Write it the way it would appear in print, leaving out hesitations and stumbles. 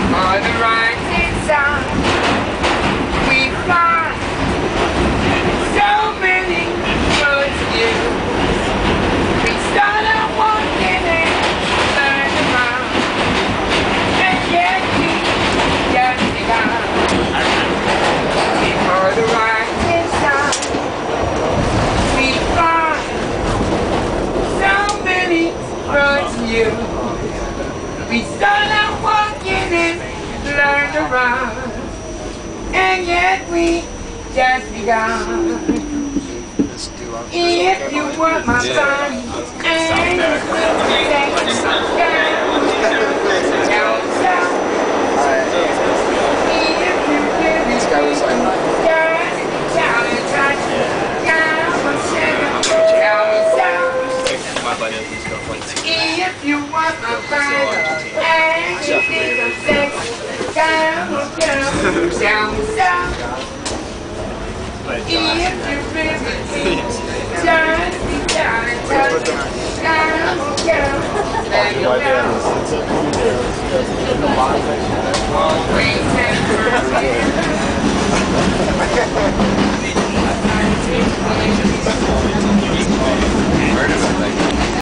On the right-hand side, we fly so many roads new. We start out walking and learn around, and yet we just begun. On the right-hand side, we fly so many roads new. We start out walking and learn around, and yet we just begun. If you want my body and you will take it down, down, down. If you really down, down, if you want my body and you think I'm sexy, down, down, down, down. If you really think just be down, down, down, down. Always have